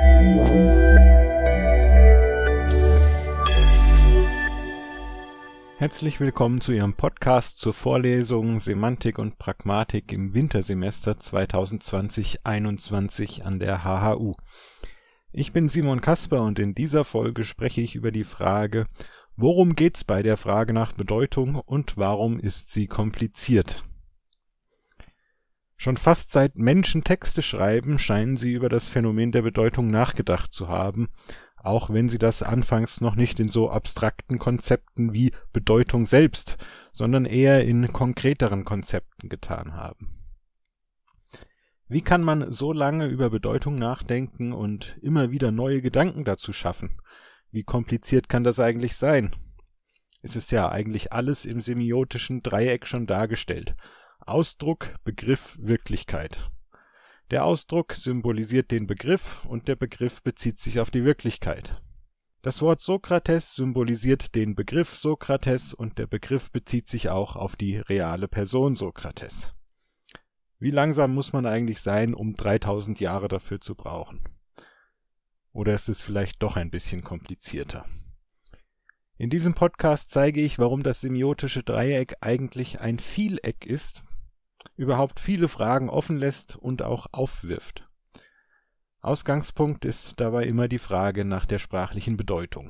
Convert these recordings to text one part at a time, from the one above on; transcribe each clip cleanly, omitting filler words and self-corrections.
Herzlich willkommen zu Ihrem Podcast zur Vorlesung Semantik und Pragmatik im Wintersemester 2020/21 an der HHU. Ich bin Simon Kasper und in dieser Folge spreche ich über die Frage, worum geht's bei der Frage nach Bedeutung und warum ist sie kompliziert? Schon fast seit Menschen Texte schreiben, scheinen sie über das Phänomen der Bedeutung nachgedacht zu haben, auch wenn sie das anfangs noch nicht in so abstrakten Konzepten wie Bedeutung selbst, sondern eher in konkreteren Konzepten getan haben. Wie kann man so lange über Bedeutung nachdenken und immer wieder neue Gedanken dazu schaffen? Wie kompliziert kann das eigentlich sein? Es ist ja eigentlich alles im semiotischen Dreieck schon dargestellt. Ausdruck, Begriff, Wirklichkeit. Der Ausdruck symbolisiert den Begriff und der Begriff bezieht sich auf die Wirklichkeit. Das Wort Sokrates symbolisiert den Begriff Sokrates und der Begriff bezieht sich auch auf die reale Person Sokrates. Wie langsam muss man eigentlich sein, um 3000 Jahre dafür zu brauchen? Oder ist es vielleicht doch ein bisschen komplizierter? In diesem Podcast zeige ich, warum das semiotische Dreieck eigentlich ein Vieleck ist, überhaupt viele Fragen offen lässt und auch aufwirft. Ausgangspunkt ist dabei immer die Frage nach der sprachlichen Bedeutung.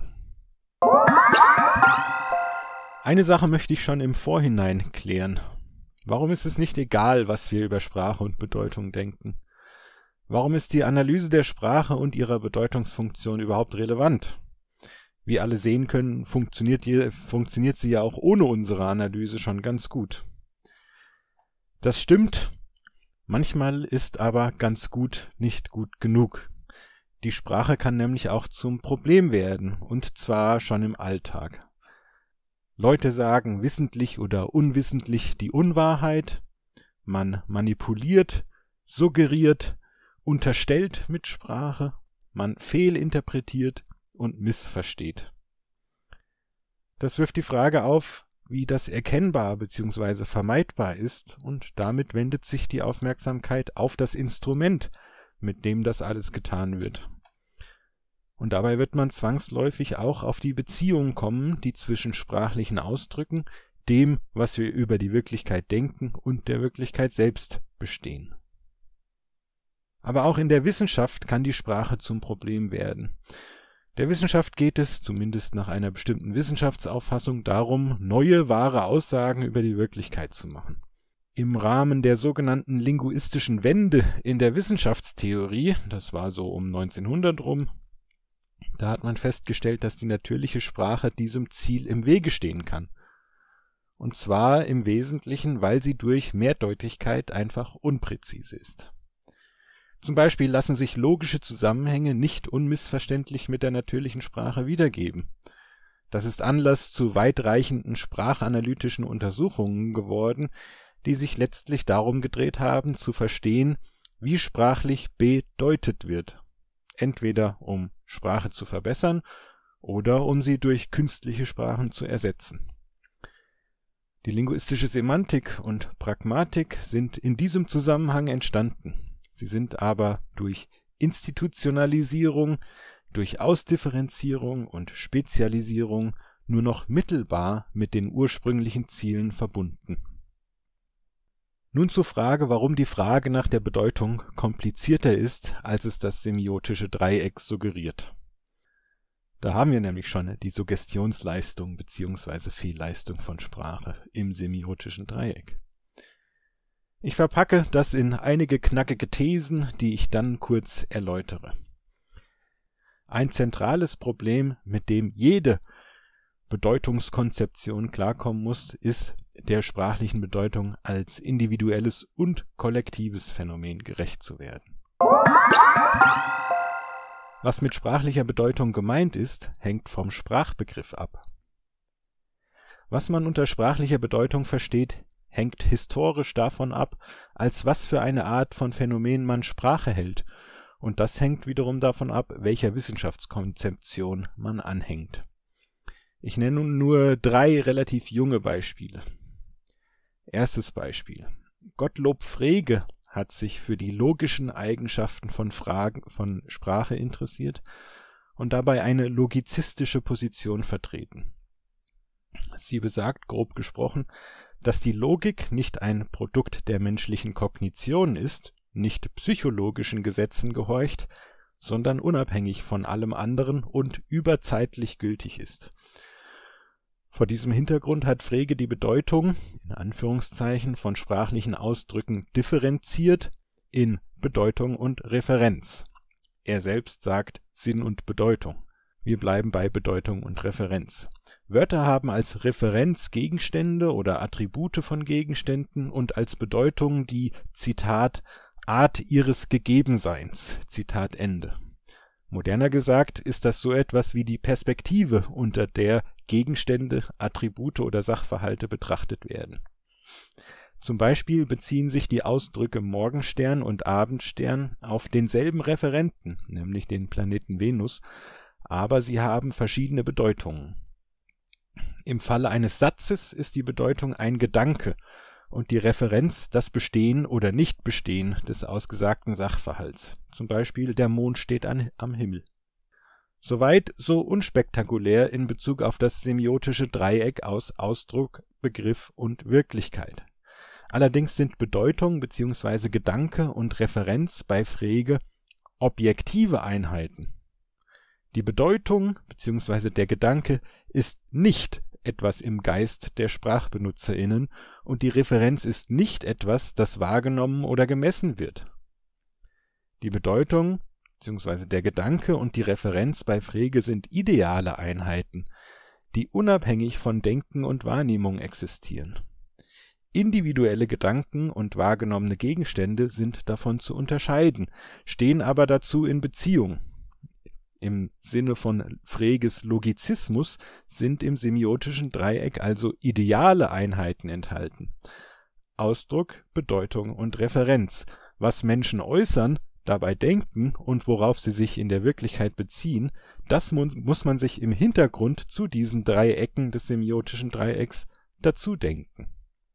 Eine Sache möchte ich schon im Vorhinein klären. Warum ist es nicht egal, was wir über Sprache und Bedeutung denken? Warum ist die Analyse der Sprache und ihrer Bedeutungsfunktion überhaupt relevant? Wie alle sehen können, funktioniert sie ja auch ohne unsere Analyse schon ganz gut. Das stimmt, manchmal ist aber ganz gut nicht gut genug. Die Sprache kann nämlich auch zum Problem werden, und zwar schon im Alltag. Leute sagen wissentlich oder unwissentlich die Unwahrheit, man manipuliert, suggeriert, unterstellt mit Sprache, man fehlinterpretiert und missversteht. Das wirft die Frage auf, wie das erkennbar bzw. vermeidbar ist, und damit wendet sich die Aufmerksamkeit auf das Instrument, mit dem das alles getan wird. Und dabei wird man zwangsläufig auch auf die Beziehung kommen, die zwischen sprachlichen Ausdrücken, dem, was wir über die Wirklichkeit denken, und der Wirklichkeit selbst bestehen. Aber auch in der Wissenschaft kann die Sprache zum Problem werden. Der Wissenschaft geht es, zumindest nach einer bestimmten Wissenschaftsauffassung, darum, neue, wahre Aussagen über die Wirklichkeit zu machen. Im Rahmen der sogenannten linguistischen Wende in der Wissenschaftstheorie, das war so um 1900 rum, da hat man festgestellt, dass die natürliche Sprache diesem Ziel im Wege stehen kann. Und zwar im Wesentlichen, weil sie durch Mehrdeutigkeit einfach unpräzise ist. Zum Beispiel lassen sich logische Zusammenhänge nicht unmissverständlich mit der natürlichen Sprache wiedergeben. Das ist Anlass zu weitreichenden sprachanalytischen Untersuchungen geworden, die sich letztlich darum gedreht haben, zu verstehen, wie sprachlich bedeutet wird. Entweder um Sprache zu verbessern oder um sie durch künstliche Sprachen zu ersetzen. Die linguistische Semantik und Pragmatik sind in diesem Zusammenhang entstanden. Sie sind aber durch Institutionalisierung, durch Ausdifferenzierung und Spezialisierung nur noch mittelbar mit den ursprünglichen Zielen verbunden. Nun zur Frage, warum die Frage nach der Bedeutung komplizierter ist, als es das semiotische Dreieck suggeriert. Da haben wir nämlich schon die Suggestionsleistung bzw. Fehlleistung von Sprache im semiotischen Dreieck. Ich verpacke das in einige knackige Thesen, die ich dann kurz erläutere. Ein zentrales Problem, mit dem jede Bedeutungskonzeption klarkommen muss, ist, der sprachlichen Bedeutung als individuelles und kollektives Phänomen gerecht zu werden. Was mit sprachlicher Bedeutung gemeint ist, hängt vom Sprachbegriff ab. Was man unter sprachlicher Bedeutung versteht, hängt historisch davon ab, als was für eine Art von Phänomen man Sprache hält, und das hängt wiederum davon ab, welcher Wissenschaftskonzeption man anhängt. Ich nenne nun nur 3 relativ junge Beispiele. Erstes Beispiel. Gottlob Frege hat sich für die logischen Eigenschaften von Sprache interessiert und dabei eine logizistische Position vertreten. Sie besagt, grob gesprochen, dass die Logik nicht ein Produkt der menschlichen Kognition ist, nicht psychologischen Gesetzen gehorcht, sondern unabhängig von allem anderen und überzeitlich gültig ist. Vor diesem Hintergrund hat Frege die Bedeutung, in Anführungszeichen, von sprachlichen Ausdrücken differenziert in Bedeutung und Referenz. Er selbst sagt Sinn und Bedeutung. Wir bleiben bei Bedeutung und Referenz. Wörter haben als Referenz Gegenstände oder Attribute von Gegenständen und als Bedeutung die, Zitat, Art ihres Gegebenseins, Zitat Ende. Moderner gesagt ist das so etwas wie die Perspektive, unter der Gegenstände, Attribute oder Sachverhalte betrachtet werden. Zum Beispiel beziehen sich die Ausdrücke Morgenstern und Abendstern auf denselben Referenten, nämlich den Planeten Venus, aber sie haben verschiedene Bedeutungen. Im Falle eines Satzes ist die Bedeutung ein Gedanke und die Referenz das Bestehen oder Nichtbestehen des ausgesagten Sachverhalts. Zum Beispiel der Mond steht am Himmel. Soweit so unspektakulär in Bezug auf das semiotische Dreieck aus Ausdruck, Begriff und Wirklichkeit. Allerdings sind Bedeutung bzw. Gedanke und Referenz bei Frege objektive Einheiten. Die Bedeutung bzw. der Gedanke ist nicht etwas im Geist der SprachbenutzerInnen und die Referenz ist nicht etwas, das wahrgenommen oder gemessen wird. Die Bedeutung bzw. der Gedanke und die Referenz bei Frege sind ideale Einheiten, die unabhängig von Denken und Wahrnehmung existieren. Individuelle Gedanken und wahrgenommene Gegenstände sind davon zu unterscheiden, stehen aber dazu in Beziehung. Im Sinne von Freges Logizismus sind im semiotischen Dreieck also ideale Einheiten enthalten. Ausdruck, Bedeutung und Referenz. Was Menschen äußern, dabei denken und worauf sie sich in der Wirklichkeit beziehen, das muss man sich im Hintergrund zu diesen Dreiecken des semiotischen Dreiecks dazu denken.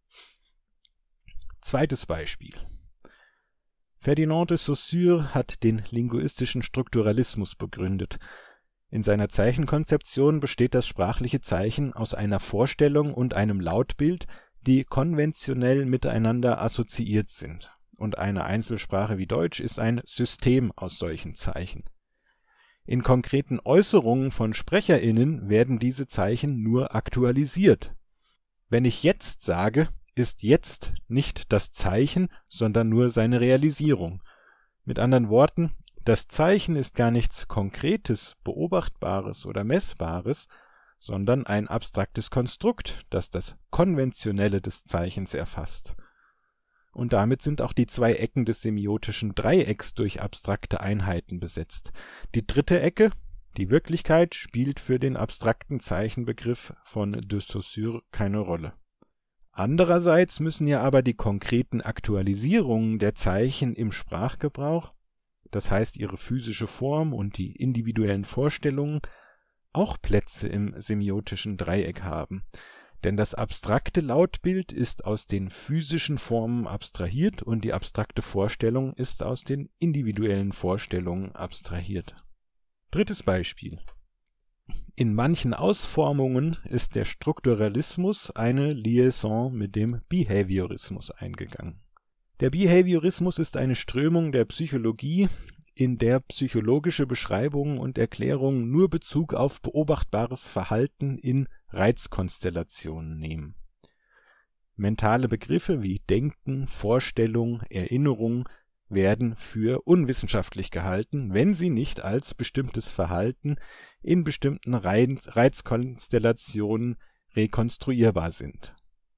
Zweites Beispiel. Ferdinand de Saussure hat den linguistischen Strukturalismus begründet. In seiner Zeichenkonzeption besteht das sprachliche Zeichen aus einer Vorstellung und einem Lautbild, die konventionell miteinander assoziiert sind. Und eine Einzelsprache wie Deutsch ist ein System aus solchen Zeichen. In konkreten Äußerungen von SprecherInnen werden diese Zeichen nur aktualisiert. Wenn ich jetzt sage, ist jetzt nicht das Zeichen, sondern nur seine Realisierung. Mit anderen Worten, das Zeichen ist gar nichts Konkretes, Beobachtbares oder Messbares, sondern ein abstraktes Konstrukt, das das Konventionelle des Zeichens erfasst. Und damit sind auch die zwei Ecken des semiotischen Dreiecks durch abstrakte Einheiten besetzt. Die dritte Ecke, die Wirklichkeit, spielt für den abstrakten Zeichenbegriff von de Saussure keine Rolle. Andererseits müssen ja aber die konkreten Aktualisierungen der Zeichen im Sprachgebrauch, das heißt ihre physische Form und die individuellen Vorstellungen, auch Plätze im semiotischen Dreieck haben. Denn das abstrakte Lautbild ist aus den physischen Formen abstrahiert und die abstrakte Vorstellung ist aus den individuellen Vorstellungen abstrahiert. Drittes Beispiel. In manchen Ausformungen ist der Strukturalismus eine Liaison mit dem Behaviorismus eingegangen. Der Behaviorismus ist eine Strömung der Psychologie, in der psychologische Beschreibungen und Erklärungen nur Bezug auf beobachtbares Verhalten in Reizkonstellationen nehmen. Mentale Begriffe wie Denken, Vorstellung, Erinnerung werden für unwissenschaftlich gehalten, wenn sie nicht als bestimmtes Verhalten in bestimmten Reizkonstellationen rekonstruierbar sind.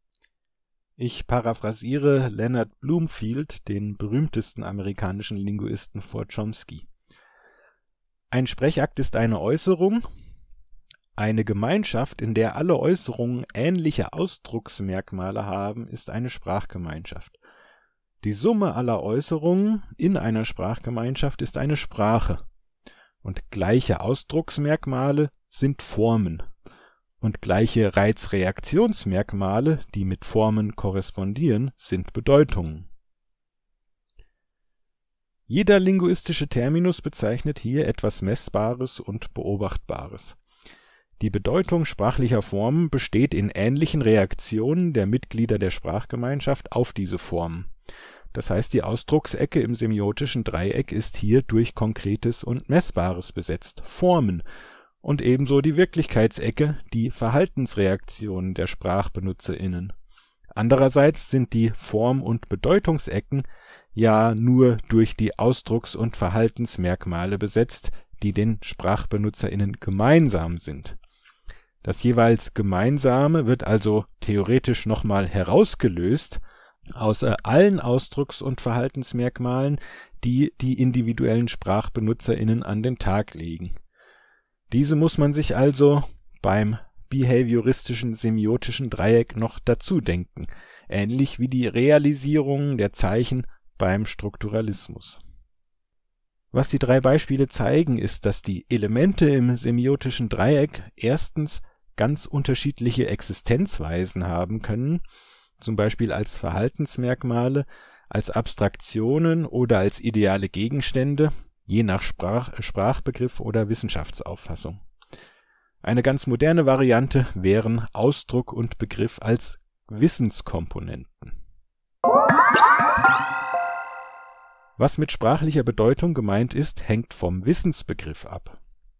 Ich paraphrasiere Leonard Bloomfield, den berühmtesten amerikanischen Linguisten vor Chomsky. Ein Sprechakt ist eine Äußerung, eine Gemeinschaft, in der alle Äußerungen ähnliche Ausdrucksmerkmale haben, ist eine Sprachgemeinschaft. Die Summe aller Äußerungen in einer Sprachgemeinschaft ist eine Sprache. Und gleiche Ausdrucksmerkmale sind Formen. Und gleiche Reizreaktionsmerkmale, die mit Formen korrespondieren, sind Bedeutungen. Jeder linguistische Terminus bezeichnet hier etwas Messbares und Beobachtbares. Die Bedeutung sprachlicher Formen besteht in ähnlichen Reaktionen der Mitglieder der Sprachgemeinschaft auf diese Formen. Das heißt, die Ausdrucksecke im semiotischen Dreieck ist hier durch Konkretes und Messbares besetzt, Formen, und ebenso die Wirklichkeitsecke, die Verhaltensreaktionen der SprachbenutzerInnen. Andererseits sind die Form- und Bedeutungsecken ja nur durch die Ausdrucks- und Verhaltensmerkmale besetzt, die den SprachbenutzerInnen gemeinsam sind. Das jeweils Gemeinsame wird also theoretisch nochmal herausgelöst aus allen Ausdrucks- und Verhaltensmerkmalen, die die individuellen SprachbenutzerInnen an den Tag legen. Diese muss man sich also beim behavioristischen semiotischen Dreieck noch dazu denken, ähnlich wie die Realisierung der Zeichen beim Strukturalismus. Was die 3 Beispiele zeigen, ist, dass die Elemente im semiotischen Dreieck erstens ganz unterschiedliche Existenzweisen haben können, zum Beispiel als Verhaltensmerkmale, als Abstraktionen oder als ideale Gegenstände, je nach Sprachbegriff oder Wissenschaftsauffassung. Eine ganz moderne Variante wären Ausdruck und Begriff als Wissenskomponenten. Was mit sprachlicher Bedeutung gemeint ist, hängt vom Wissensbegriff ab.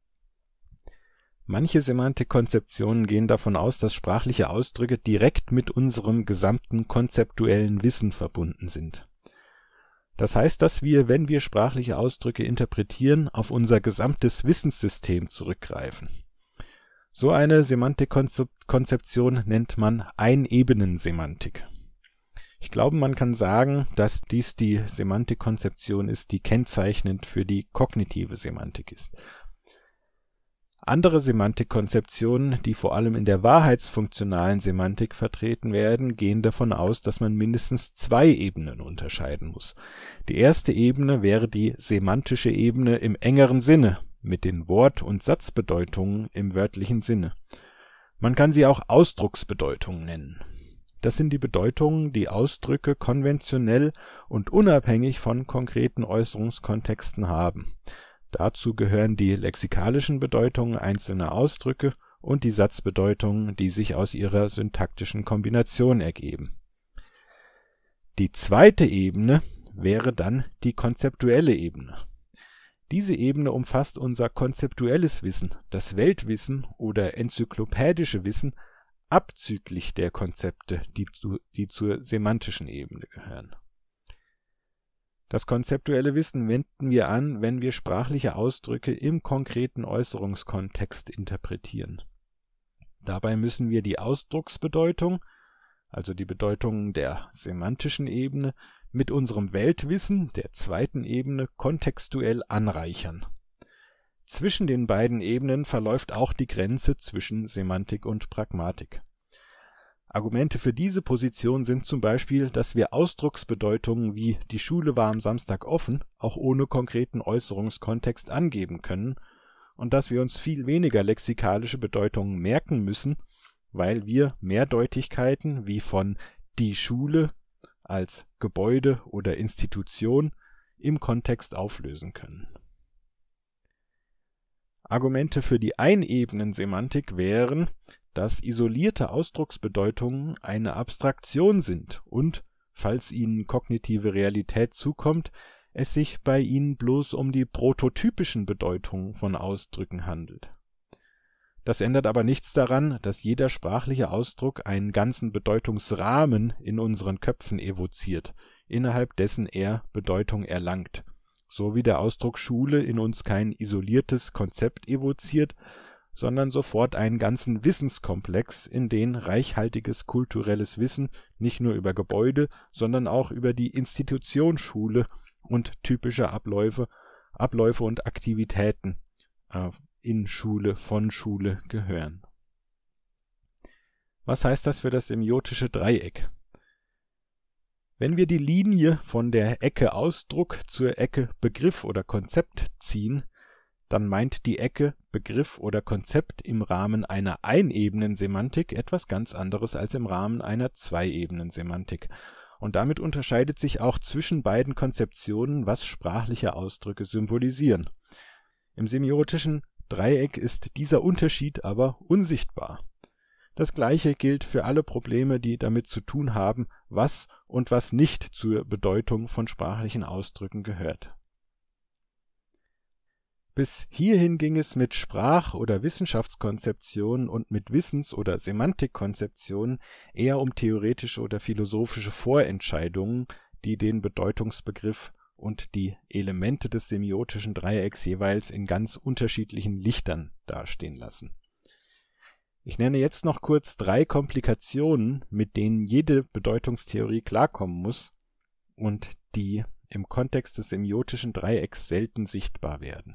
Manche Semantikkonzeptionen gehen davon aus, dass sprachliche Ausdrücke direkt mit unserem gesamten konzeptuellen Wissen verbunden sind. Das heißt, dass wir, wenn wir sprachliche Ausdrücke interpretieren, auf unser gesamtes Wissenssystem zurückgreifen. So eine Semantikkonzeption nennt man Einebenensemantik. Ich glaube, man kann sagen, dass dies die Semantikkonzeption ist, die kennzeichnend für die kognitive Semantik ist. Andere Semantikkonzeptionen, die vor allem in der wahrheitsfunktionalen Semantik vertreten werden, gehen davon aus, dass man mindestens 2 Ebenen unterscheiden muss. Die erste Ebene wäre die semantische Ebene im engeren Sinne, mit den Wort- und Satzbedeutungen im wörtlichen Sinne. Man kann sie auch Ausdrucksbedeutungen nennen. Das sind die Bedeutungen, die Ausdrücke konventionell und unabhängig von konkreten Äußerungskontexten haben. Dazu gehören die lexikalischen Bedeutungen einzelner Ausdrücke und die Satzbedeutungen, die sich aus ihrer syntaktischen Kombination ergeben. Die zweite Ebene wäre dann die konzeptuelle Ebene. Diese Ebene umfasst unser konzeptuelles Wissen, das Weltwissen oder enzyklopädische Wissen, abzüglich der Konzepte, die zur semantischen Ebene gehören. Das konzeptuelle Wissen wenden wir an, wenn wir sprachliche Ausdrücke im konkreten Äußerungskontext interpretieren. Dabei müssen wir die Ausdrucksbedeutung, also die Bedeutung der semantischen Ebene, mit unserem Weltwissen, der zweiten Ebene, kontextuell anreichern. Zwischen den beiden Ebenen verläuft auch die Grenze zwischen Semantik und Pragmatik. Argumente für diese Position sind zum Beispiel, dass wir Ausdrucksbedeutungen wie die Schule war am Samstag offen auch ohne konkreten Äußerungskontext angeben können und dass wir uns viel weniger lexikalische Bedeutungen merken müssen, weil wir Mehrdeutigkeiten wie von die Schule als Gebäude oder Institution im Kontext auflösen können. Argumente für die Einebenensemantik wären, dass isolierte Ausdrucksbedeutungen eine Abstraktion sind und, falls ihnen kognitive Realität zukommt, es sich bei ihnen bloß um die prototypischen Bedeutungen von Ausdrücken handelt. Das ändert aber nichts daran, dass jeder sprachliche Ausdruck einen ganzen Bedeutungsrahmen in unseren Köpfen evoziert, innerhalb dessen er Bedeutung erlangt, so wie der Ausdruck Schule in uns kein isoliertes Konzept evoziert, sondern sofort einen ganzen Wissenskomplex, in den reichhaltiges kulturelles Wissen nicht nur über Gebäude, sondern auch über die Institution Schule und typische Abläufe und Aktivitäten in Schule, von Schule gehören. Was heißt das für das semiotische Dreieck? Wenn wir die Linie von der Ecke Ausdruck zur Ecke Begriff oder Konzept ziehen, dann meint die Ecke Begriff oder Konzept im Rahmen einer Einebenensemantik etwas ganz anderes als im Rahmen einer Zweiebenensemantik. Und damit unterscheidet sich auch zwischen beiden Konzeptionen, was sprachliche Ausdrücke symbolisieren. Im semiotischen Dreieck ist dieser Unterschied aber unsichtbar. Das Gleiche gilt für alle Probleme, die damit zu tun haben, was und was nicht zur Bedeutung von sprachlichen Ausdrücken gehört. Bis hierhin ging es mit Sprach- oder Wissenschaftskonzeptionen und mit Wissens- oder Semantikkonzeptionen eher um theoretische oder philosophische Vorentscheidungen, die den Bedeutungsbegriff und die Elemente des semiotischen Dreiecks jeweils in ganz unterschiedlichen Lichtern dastehen lassen. Ich nenne jetzt noch kurz 3 Komplikationen, mit denen jede Bedeutungstheorie klarkommen muss und die im Kontext des semiotischen Dreiecks selten sichtbar werden.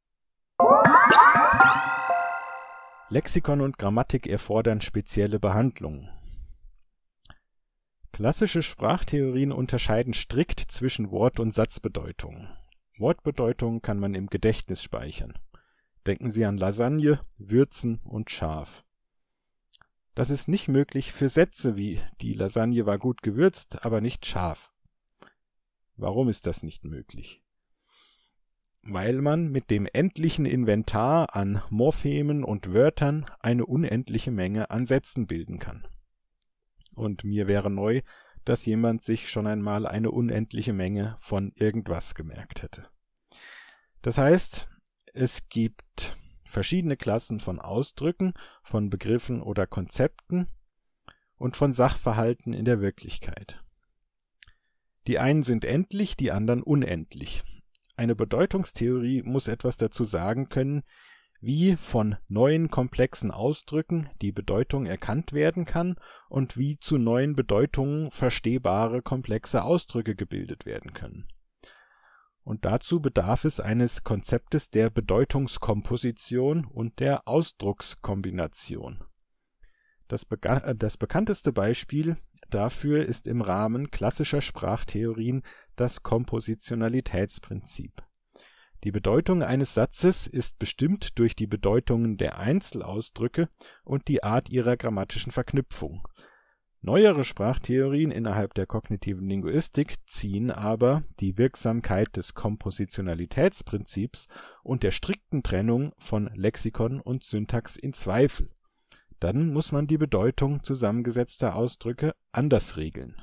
Lexikon und Grammatik erfordern spezielle Behandlungen. Klassische Sprachtheorien unterscheiden strikt zwischen Wort- und Satzbedeutungen. Wortbedeutungen kann man im Gedächtnis speichern. Denken Sie an Lasagne, Würzen und Schaf. Das ist nicht möglich für Sätze wie die Lasagne war gut gewürzt, aber nicht scharf. Warum ist das nicht möglich? Weil man mit dem endlichen Inventar an Morphemen und Wörtern eine unendliche Menge an Sätzen bilden kann. Und mir wäre neu, dass jemand sich schon einmal eine unendliche Menge von irgendwas gemerkt hätte. Das heißt, es gibt verschiedene Klassen von Ausdrücken, von Begriffen oder Konzepten und von Sachverhalten in der Wirklichkeit. Die einen sind endlich, die anderen unendlich. Eine Bedeutungstheorie muss etwas dazu sagen können, wie von neuen komplexen Ausdrücken die Bedeutung erkannt werden kann und wie zu neuen Bedeutungen verstehbare komplexe Ausdrücke gebildet werden können. Und dazu bedarf es eines Konzeptes der Bedeutungskomposition und der Ausdruckskombination. Das bekannteste Beispiel dafür ist im Rahmen klassischer Sprachtheorien das Kompositionalitätsprinzip. Die Bedeutung eines Satzes ist bestimmt durch die Bedeutungen der Einzelausdrücke und die Art ihrer grammatischen Verknüpfung. Neuere Sprachtheorien innerhalb der kognitiven Linguistik ziehen aber die Wirksamkeit des Kompositionalitätsprinzips und der strikten Trennung von Lexikon und Syntax in Zweifel. Dann muss man die Bedeutung zusammengesetzter Ausdrücke anders regeln.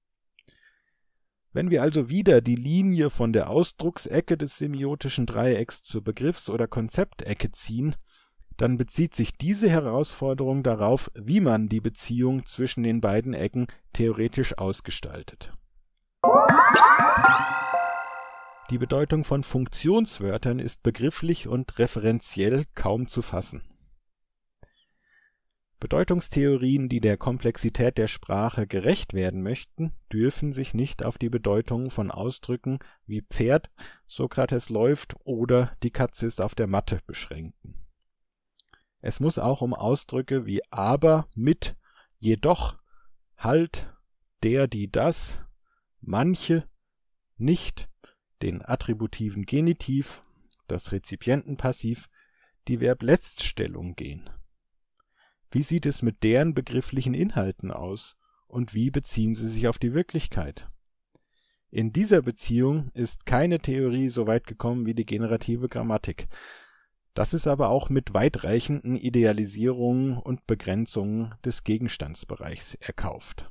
Wenn wir also wieder die Linie von der Ausdrucksecke des semiotischen Dreiecks zur Begriffs- oder Konzeptecke ziehen, dann bezieht sich diese Herausforderung darauf, wie man die Beziehung zwischen den beiden Ecken theoretisch ausgestaltet. Die Bedeutung von Funktionswörtern ist begrifflich und referenziell kaum zu fassen. Bedeutungstheorien, die der Komplexität der Sprache gerecht werden möchten, dürfen sich nicht auf die Bedeutungen von Ausdrücken wie Pferd, Sokrates läuft oder die Katze ist auf der Matte beschränken. Es muss auch um Ausdrücke wie aber, mit, jedoch, halt, der, die, das, manche, nicht, den attributiven Genitiv, das Rezipientenpassiv, die Verbletztstellung gehen. Wie sieht es mit deren begrifflichen Inhalten aus und wie beziehen sie sich auf die Wirklichkeit? In dieser Beziehung ist keine Theorie so weit gekommen wie die generative Grammatik. Das ist aber auch mit weitreichenden Idealisierungen und Begrenzungen des Gegenstandsbereichs erkauft.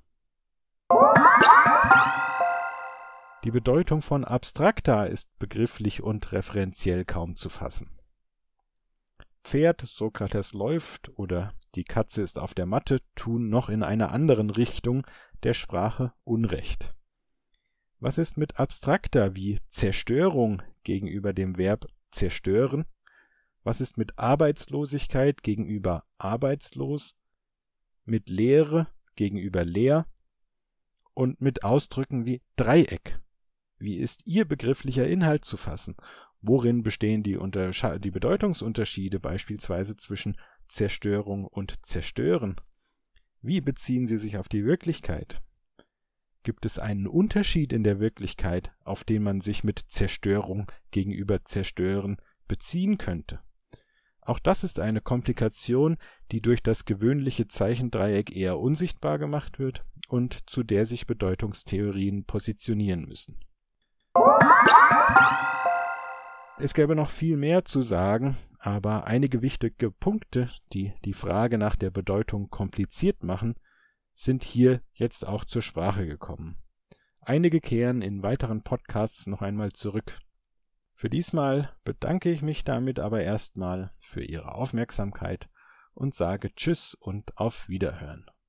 Die Bedeutung von abstrakta ist begrifflich und referenziell kaum zu fassen. Pferd, Sokrates läuft oder die Katze ist auf der Matte tun noch in einer anderen Richtung der Sprache Unrecht. Was ist mit abstrakta wie Zerstörung gegenüber dem Verb zerstören? Was ist mit Arbeitslosigkeit gegenüber arbeitslos, mit Leere gegenüber leer und mit Ausdrücken wie Dreieck? Wie ist ihr begrifflicher Inhalt zu fassen? Worin bestehen die Bedeutungsunterschiede beispielsweise zwischen Zerstörung und Zerstören? Wie beziehen sie sich auf die Wirklichkeit? Gibt es einen Unterschied in der Wirklichkeit, auf den man sich mit Zerstörung gegenüber Zerstören beziehen könnte? Auch das ist eine Komplikation, die durch das gewöhnliche Zeichendreieck eher unsichtbar gemacht wird und zu der sich Bedeutungstheorien positionieren müssen. Es gäbe noch viel mehr zu sagen, aber einige wichtige Punkte, die die Frage nach der Bedeutung kompliziert machen, sind hier jetzt auch zur Sprache gekommen. Einige kehren in weiteren Podcasts noch einmal zurück. Für diesmal bedanke ich mich damit aber erstmal für Ihre Aufmerksamkeit und sage Tschüss und auf Wiederhören.